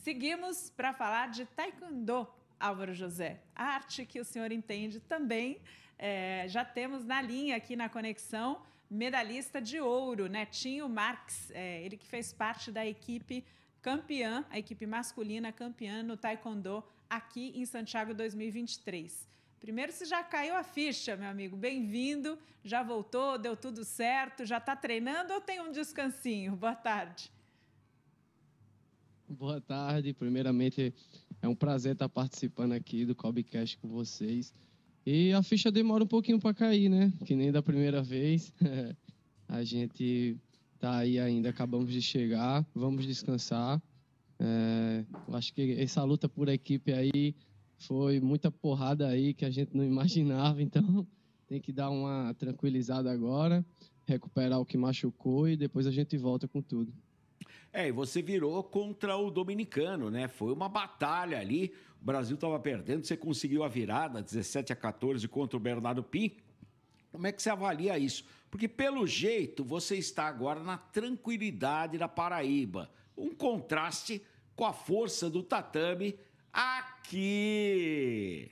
Seguimos para falar de Taekwondo, Álvaro José. A arte que o senhor entende também. Já temos na linha aqui na conexão medalhista de ouro, Netinho Marques. Ele que fez parte da equipe campeã, a equipe masculina campeã no Taekwondo aqui em Santiago 2023. Primeiro, se já caiu a ficha, meu amigo, bem-vindo, já voltou, deu tudo certo, já está treinando ou tem um descansinho? Boa tarde. Boa tarde, primeiramente é um prazer estar participando aqui do Cobcast com vocês. E a ficha demora um pouquinho para cair, né? Que nem da primeira vez. A gente tá aí ainda, acabamos de chegar, vamos descansar. Eu acho que essa luta por equipe aí foi muita porrada aí que a gente não imaginava, então tem que dar uma tranquilizada agora, recuperar o que machucou e depois a gente volta com tudo. E você virou contra o dominicano, né? Foi uma batalha ali. O Brasil estava perdendo, você conseguiu a virada, 17-14 contra o Bernardo Pim. Como é que você avalia isso? Porque, pelo jeito, você está agora na tranquilidade da Paraíba. Um contraste com a força do tatame aqui.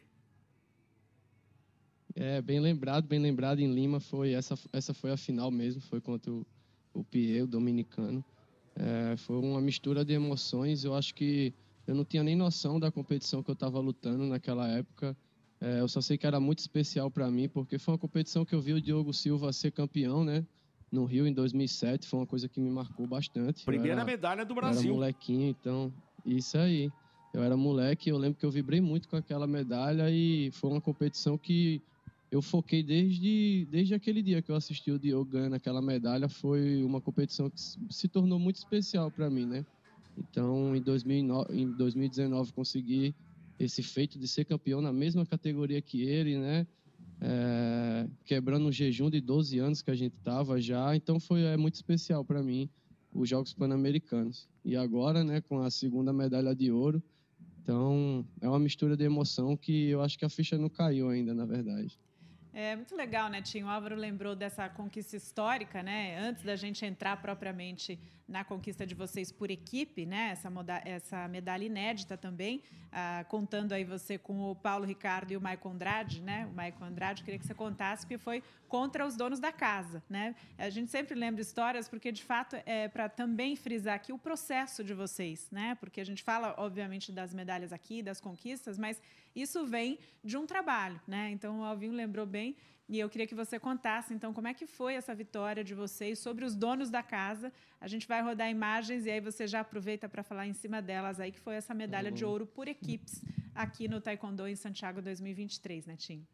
Bem lembrado em Lima, essa foi a final mesmo, foi contra o Pierre, o dominicano. Foi uma mistura de emoções. Eu acho que eu não tinha nem noção da competição que eu estava lutando naquela época. Eu só sei que era muito especial para mim, porque foi uma competição que eu vi o Diogo Silva ser campeão, né? No Rio, em 2007. Foi uma coisa que me marcou bastante. Primeira medalha do Brasil. Eu era molequinho, então... Isso aí. Eu era moleque, eu lembro que eu vibrei muito com aquela medalha e foi uma competição que eu foquei desde aquele dia que eu assisti o Diogo ganhando aquela medalha. Foi uma competição que se tornou muito especial para mim, né? Então, em 2019, consegui esse feito de ser campeão na mesma categoria que ele, né? Quebrando um jejum de 12 anos que a gente tava já. Então, foi muito especial para mim os Jogos Pan-Americanos. E agora, né, com a segunda medalha de ouro. Então, é uma mistura de emoção que eu acho que a ficha não caiu ainda, na verdade. Muito legal, Netinho. O Álvaro lembrou dessa conquista histórica, né? Antes da gente entrar propriamente na conquista de vocês por equipe, né? Essa medalha inédita também, contando aí você com o Paulo Ricardo e o Maicon Andrade, né? O Maicon Andrade, queria que você contasse, porque foi contra os donos da casa, né? A gente sempre lembra histórias, porque de fato é para também frisar aqui o processo de vocês, né? Porque a gente fala, obviamente, das medalhas aqui, das conquistas, mas isso vem de um trabalho, né? Então o Alvinho lembrou bem. E eu queria que você contasse, então, como é que foi essa vitória de vocês sobre os donos da casa. A gente vai rodar imagens e aí você já aproveita para falar em cima delas aí, que foi essa medalha de ouro por equipes aqui no Taekwondo em Santiago 2023, Netinho.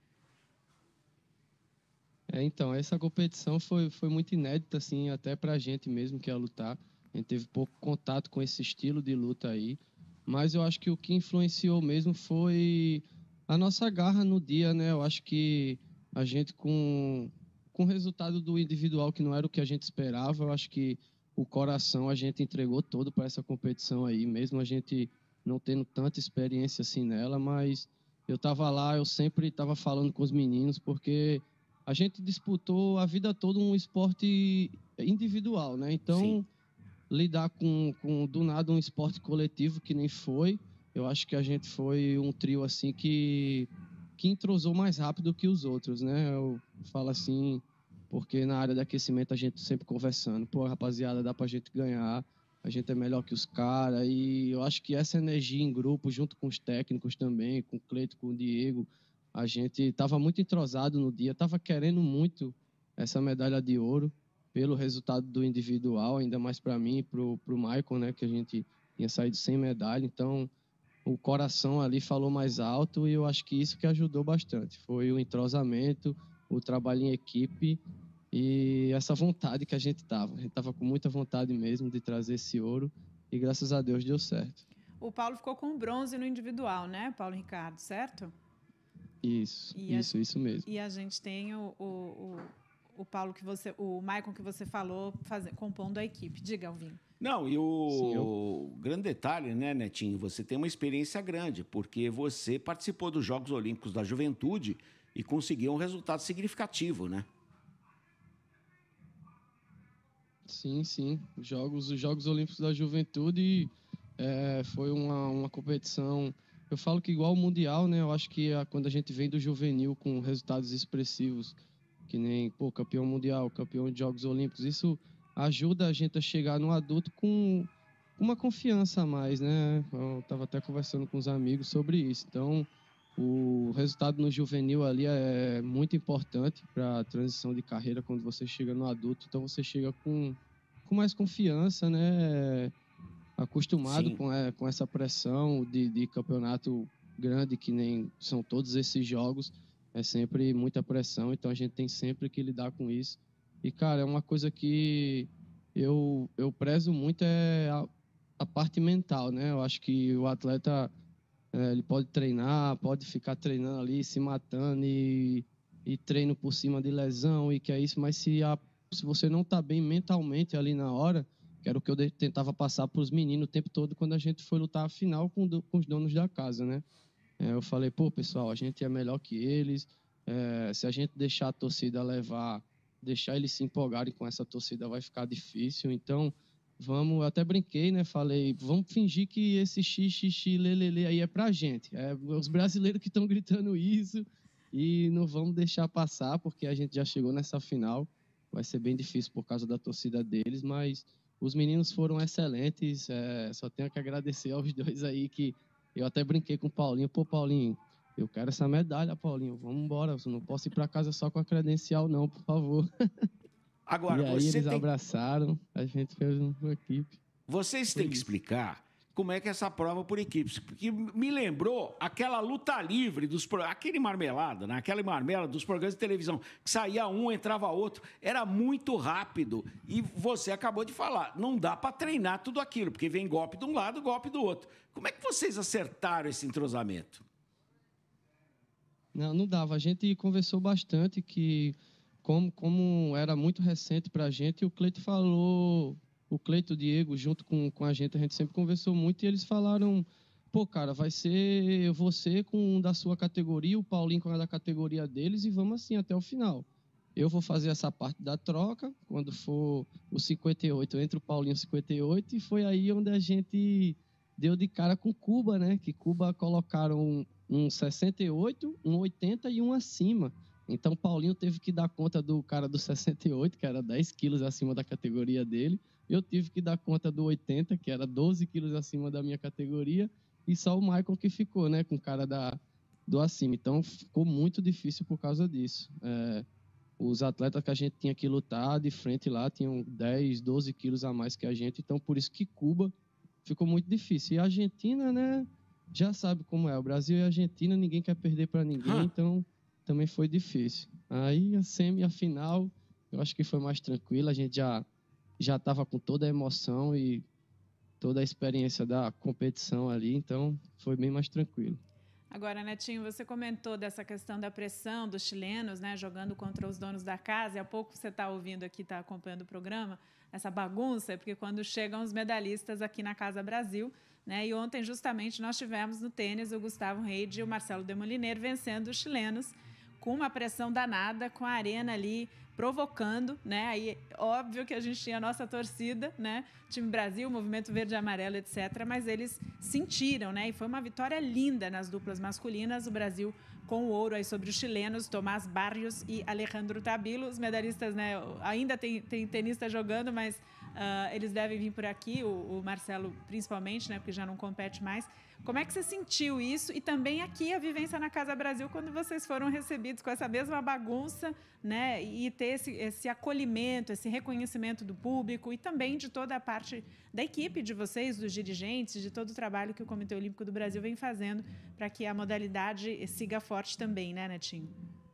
Então, essa competição foi muito inédita, assim, até pra gente mesmo que ia lutar. A gente teve pouco contato com esse estilo de luta aí. Mas eu acho que o que influenciou mesmo foi a nossa garra no dia, né? Eu acho que a gente com o resultado do individual que não era o que a gente esperava, eu acho que o coração a gente entregou todo para essa competição aí, mesmo a gente não tendo tanta experiência assim nela, mas eu estava lá, eu sempre estava falando com os meninos, porque a gente disputou a vida toda um esporte individual, né? Então, sim, lidar com do nada um esporte coletivo que nem foi, eu acho que a gente foi um trio assim que entrosou mais rápido que os outros, né? Eu falo assim, porque na área de aquecimento a gente sempre conversando, pô, rapaziada, dá pra gente ganhar, a gente é melhor que os caras, e eu acho que essa energia em grupo, junto com os técnicos também, com o Cleito, com o Diego, a gente estava muito entrosado no dia, estava querendo muito essa medalha de ouro pelo resultado do individual, ainda mais para mim e pro Maicon, né, que a gente tinha saído sem medalha, então o coração ali falou mais alto e eu acho que isso que ajudou bastante. Foi o entrosamento, o trabalho em equipe e essa vontade que a gente estava. A gente estava com muita vontade mesmo de trazer esse ouro e graças a Deus deu certo. O Paulo ficou com bronze no individual, né, Paulo Ricardo, certo? Isso mesmo. E a gente tem o Paulo o Maicon que você falou, compondo a equipe. Diga, Alvinho. Não, e o grande detalhe, né, Netinho, você tem uma experiência grande, porque você participou dos Jogos Olímpicos da Juventude e conseguiu um resultado significativo, né? Sim. Os Jogos Olímpicos da Juventude Foi uma competição. Eu falo que igual o Mundial, né? Eu acho que quando a gente vem do juvenil com resultados expressivos, que nem campeão mundial, campeão de Jogos Olímpicos, isso ajuda a gente a chegar no adulto com uma confiança a mais, né? Eu estava até conversando com os amigos sobre isso. Então, o resultado no juvenil ali é muito importante para a transição de carreira quando você chega no adulto. Então, você chega com mais confiança, né? Acostumado com essa pressão de campeonato grande, que nem são todos esses jogos. É sempre muita pressão, então a gente tem sempre que lidar com isso. E, cara, é uma coisa que eu prezo muito a parte mental, né? Eu acho que o atleta ele pode treinar, pode ficar treinando ali, se matando e treino por cima de lesão e que é isso, mas se você não está bem mentalmente ali na hora, que era o que eu tentava passar para os meninos o tempo todo quando a gente foi lutar a final com os donos da casa, né? Eu falei, pessoal, a gente é melhor que eles, se a gente deixar a torcida levar, deixar eles se empolgarem com essa torcida vai ficar difícil, então eu até brinquei, né? Falei, vamos fingir que esse xixi, lelele aí é pra gente, os brasileiros que estão gritando isso e não vamos deixar passar porque a gente já chegou nessa final, vai ser bem difícil por causa da torcida deles, mas os meninos foram excelentes, só tenho que agradecer aos dois aí que eu até brinquei com o Paulinho. Paulinho, eu quero essa medalha, Paulinho. Vamos embora. Eu não posso ir para casa só com a credencial, não, por favor. Agora, e aí eles abraçaram. A gente fez uma equipe. Vocês têm que explicar como é que é essa prova por equipes. Porque me lembrou aquela luta livre, aquele marmelada, né? Aquela marmela dos programas de televisão, que saía um, entrava outro. Era muito rápido. E você acabou de falar, não dá para treinar tudo aquilo, porque vem golpe de um lado, golpe do outro. Como é que vocês acertaram esse entrosamento? Não dava. A gente conversou bastante que, como era muito recente para a gente, o Cleito falou... O Cleito, o Diego, junto com a gente sempre conversou muito e eles falaram, cara, vai ser você com um da sua categoria, o Paulinho com a da categoria deles e vamos assim até o final. Eu vou fazer essa parte da troca, quando for o 58, entre o Paulinho e o 58, e foi aí onde a gente deu de cara com Cuba, né? Que Cuba colocaram um 68, um 80 e um acima. Então, Paulinho teve que dar conta do cara do 68, que era 10 quilos acima da categoria dele. Eu tive que dar conta do 80, que era 12 quilos acima da minha categoria. E só o Michael que ficou, né, com o cara do acima. Então, ficou muito difícil por causa disso. Os atletas que a gente tinha que lutar de frente lá tinham 10, 12 quilos a mais que a gente. Então, por isso que Cuba ficou muito difícil. E a Argentina, né, já sabe como é. O Brasil e a Argentina, ninguém quer perder para ninguém. Então, também foi difícil. Aí, a final, eu acho que foi mais tranquilo. A gente já estava com toda a emoção e toda a experiência da competição ali, então foi bem mais tranquilo. Agora, Netinho, você comentou dessa questão da pressão dos chilenos, né, jogando contra os donos da casa, e há pouco você está ouvindo aqui, está acompanhando o programa, essa bagunça, porque quando chegam os medalhistas aqui na Casa Brasil, né, e ontem justamente nós tivemos no tênis o Gustavo Reide e o Marcelo Demoliner vencendo os chilenos com uma pressão danada, com a arena ali provocando, né? Aí, óbvio que a gente tinha a nossa torcida, né? Time Brasil, Movimento Verde e Amarelo, etc. Mas eles sentiram, né? E foi uma vitória linda nas duplas masculinas. O Brasil com o ouro aí sobre os chilenos, Tomás Barrios e Alejandro Tabilo. Os medalhistas, né? Ainda tem tenista jogando, mas eles devem vir por aqui, o Marcelo principalmente, né? Porque já não compete mais. Como é que você sentiu isso? E também aqui a vivência na Casa Brasil, quando vocês foram recebidos com essa mesma bagunça, né? E ter esse acolhimento, esse reconhecimento do público e também de toda a parte da equipe de vocês, dos dirigentes, de todo o trabalho que o Comitê Olímpico do Brasil vem fazendo para que a modalidade siga forte também, né, Netinho?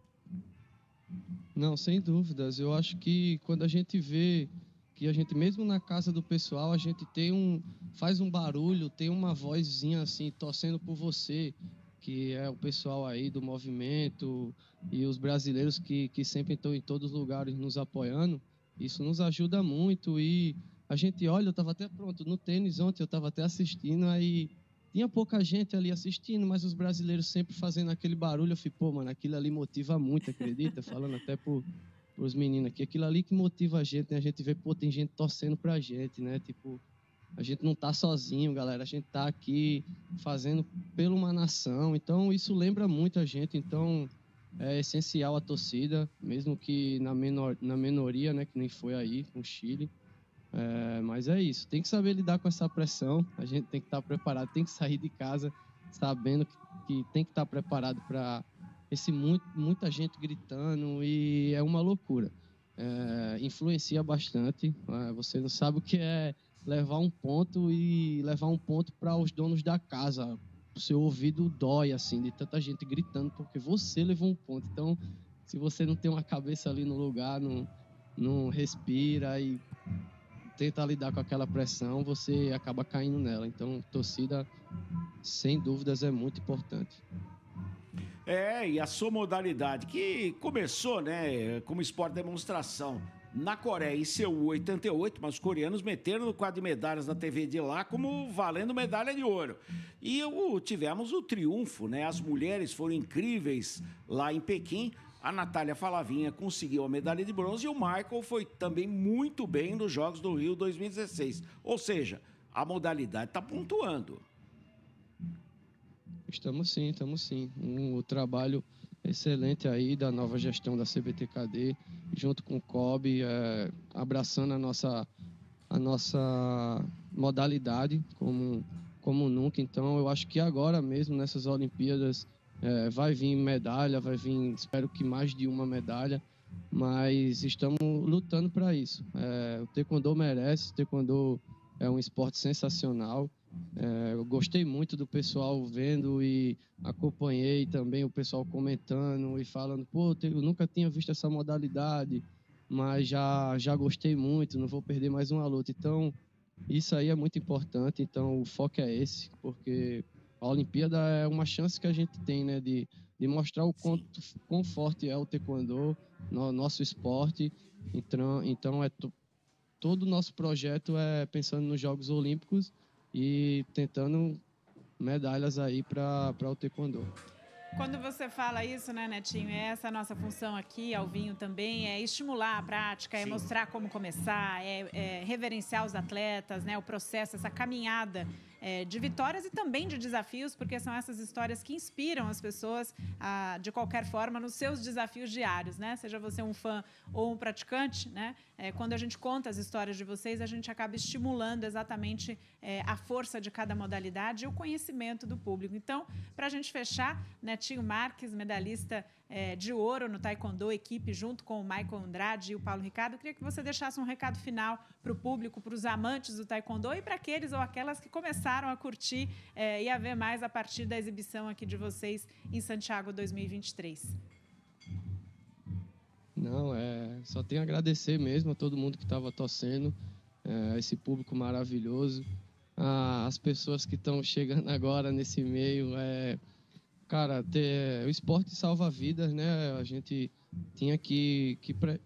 Não, sem dúvidas. Eu acho que quando a gente vê que a gente, mesmo na casa do pessoal, a gente faz um barulho, tem uma vozinha assim, torcendo por você, que é o pessoal aí do movimento e os brasileiros que sempre estão em todos os lugares nos apoiando, isso nos ajuda muito. E a gente olha, eu estava até pronto, no tênis ontem eu estava até assistindo, aí tinha pouca gente ali assistindo, mas os brasileiros sempre fazendo aquele barulho, eu falei, mano, aquilo ali motiva muito, acredita? Falando até os meninos aqui, aquilo ali que motiva a gente, né? A gente vê, tem gente torcendo pra gente, né? Tipo, a gente não está sozinho, galera. A gente está aqui fazendo por uma nação. Então, isso lembra muito a gente. Então, é essencial a torcida, mesmo que na minoria, né, que nem foi aí com o Chile. Mas é isso. Tem que saber lidar com essa pressão. A gente tem que estar preparado, tem que sair de casa sabendo que tem que estar preparado para muita gente gritando e é uma loucura. Influencia bastante. Você não sabe o que é levar um ponto para os donos da casa. O seu ouvido dói, assim, de tanta gente gritando, porque você levou um ponto. Então, se você não tem uma cabeça ali no lugar, não respira e tenta lidar com aquela pressão, você acaba caindo nela. Então, torcida, sem dúvidas, é muito importante. E a sua modalidade, que começou, né, como esporte de demonstração na Coreia em Seul 88, mas os coreanos meteram no quadro de medalhas da TV de lá como valendo medalha de ouro. E tivemos o triunfo, né? As mulheres foram incríveis lá em Pequim. A Natália Falavinha conseguiu a medalha de bronze e o Michael foi também muito bem nos Jogos do Rio 2016. Ou seja, a modalidade está pontuando. Estamos sim. O trabalho excelente aí da nova gestão da CBTKD, junto com o COB, abraçando a nossa modalidade como nunca. Então, eu acho que agora mesmo, nessas Olimpíadas, vai vir medalha, espero que mais de uma medalha, mas estamos lutando para isso. O taekwondo merece, o taekwondo é um esporte sensacional. Eu gostei muito do pessoal vendo e acompanhei também o pessoal comentando e falando, pô, eu nunca tinha visto essa modalidade, mas já gostei muito, não vou perder mais uma luta. Então, isso aí é muito importante, então o foco é esse, porque a Olimpíada é uma chance que a gente tem, né, de mostrar o quão forte é o taekwondo, nosso esporte. Então todo o nosso projeto é pensando nos Jogos Olímpicos e tentando medalhas aí para o taekwondo. Quando você fala isso, né, Netinho, essa nossa função aqui, Alvinho, também é estimular a prática, é mostrar como começar, é reverenciar os atletas, né, o processo, essa caminhada de vitórias e também de desafios, porque são essas histórias que inspiram as pessoas, de qualquer forma, nos seus desafios diários, né? Seja você um fã ou um praticante, né? Quando a gente conta as histórias de vocês, a gente acaba estimulando exatamente a força de cada modalidade e o conhecimento do público. Então, para a gente fechar, Netinho Marques, medalhista de ouro no Taekwondo, equipe junto com o Michael Andrade e o Paulo Ricardo, eu queria que você deixasse um recado final para o público, para os amantes do Taekwondo e para aqueles ou aquelas que começaram a curtir e a ver mais a partir da exibição aqui de vocês em Santiago 2023. Não, só tenho a agradecer mesmo a todo mundo que estava torcendo, esse público maravilhoso, as pessoas que estão chegando agora nesse meio. Cara, o esporte salva vidas, né? A gente tinha que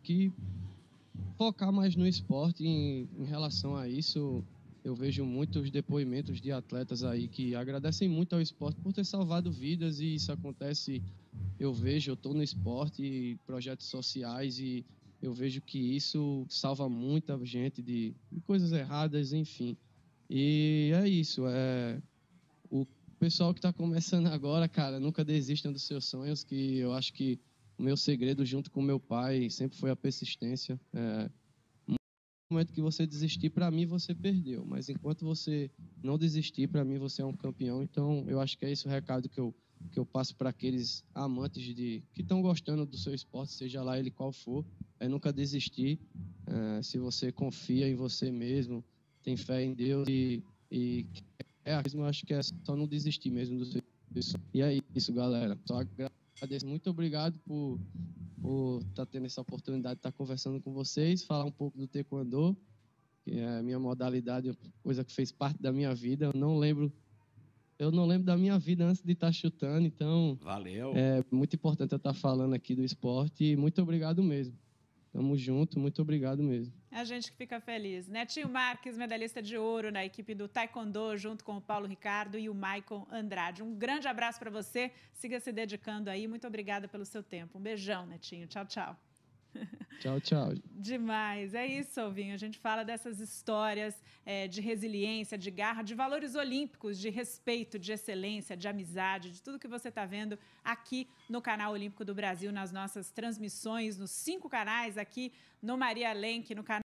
focar mais no esporte em relação a isso. Eu vejo muitos depoimentos de atletas aí que agradecem muito ao esporte por ter salvado vidas, e isso acontece. Eu estou no esporte, projetos sociais, e eu vejo que isso salva muita gente de coisas erradas, enfim. E é isso. O pessoal que está começando agora, cara, nunca desistam dos seus sonhos, que eu acho que o meu segredo, junto com meu pai, sempre foi a persistência. No momento que você desistir, para mim, você perdeu. Mas enquanto você não desistir, para mim, você é um campeão. Então, eu acho que é esse o recado que eu passo para aqueles amantes que estão gostando do seu esporte, seja lá ele qual for, nunca desistir. Se você confia em você mesmo, tem fé em Deus e eu acho que é só não desistir mesmo do seu sonho. E é isso, galera. Só agradeço. Muito obrigado por estar tendo essa oportunidade de estar conversando com vocês, falar um pouco do taekwondo, que é a minha modalidade, coisa que fez parte da minha vida. Eu não lembro da minha vida antes de estar chutando, então valeu. É muito importante eu estar falando aqui do esporte, e muito obrigado mesmo. Tamo junto, muito obrigado mesmo. A gente que fica feliz. Netinho Marques, medalhista de ouro na equipe do Taekwondo, junto com o Paulo Ricardo e o Michael Andrade. Um grande abraço para você, siga se dedicando aí, muito obrigada pelo seu tempo. Um beijão, Netinho, tchau, tchau. Tchau, tchau. Demais. É isso, Alvinho. A gente fala dessas histórias de resiliência, de garra, de valores olímpicos, de respeito, de excelência, de amizade, de tudo que você está vendo aqui no Canal Olímpico do Brasil, nas nossas transmissões, nos 5 canais aqui no Maria Lenk, no canal